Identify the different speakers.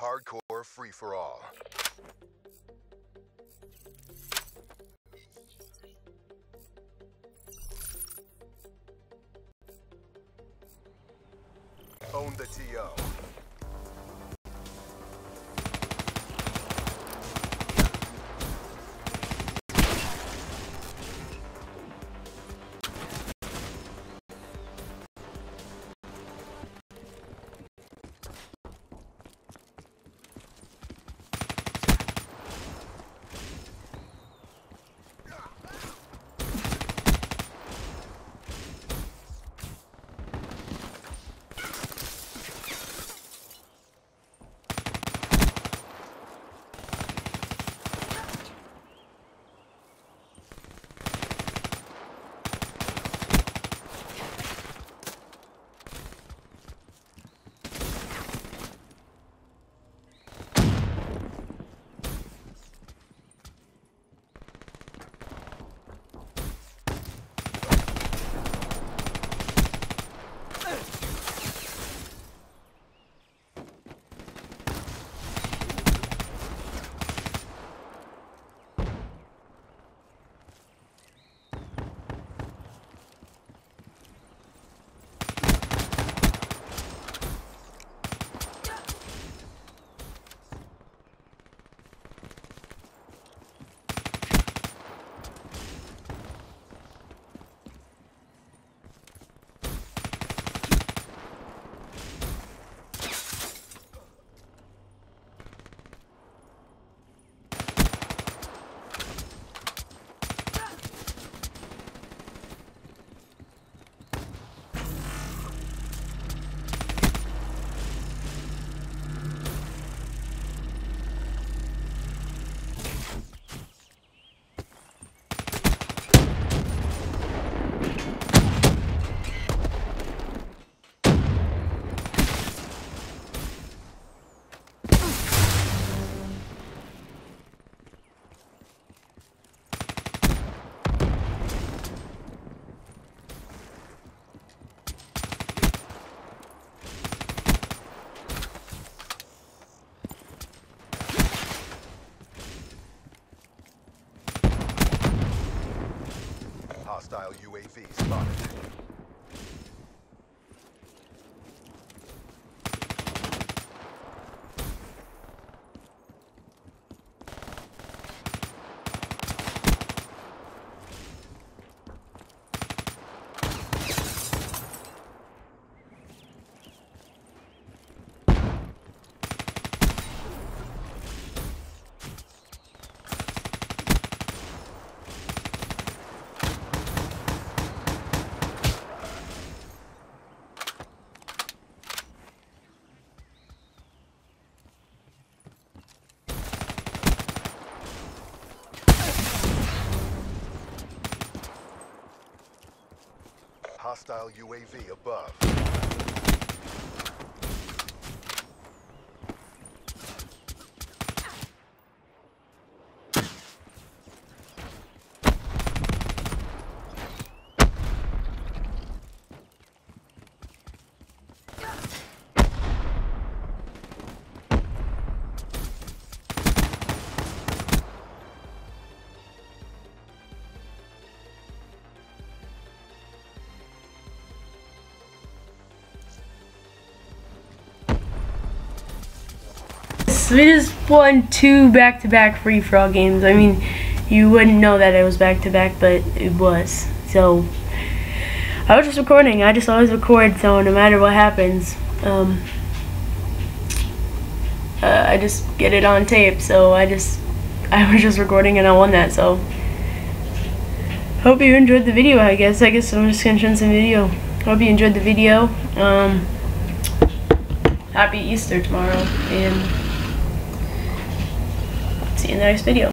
Speaker 1: hardcore free-for-all. Own the TO. Hostile UAV spotted. Hostile UAV above.
Speaker 2: We just won 2 back-to-back free-for-all games. I mean, you wouldn't know that it was back-to-back, but it was. So, I was just recording. I just always record, so no matter what happens, I just get it on tape. So I was just recording and I won that. So, hope you enjoyed the video. I guess I'm just gonna show some video. Hope you enjoyed the video. Happy Easter tomorrow, and see you in the next video.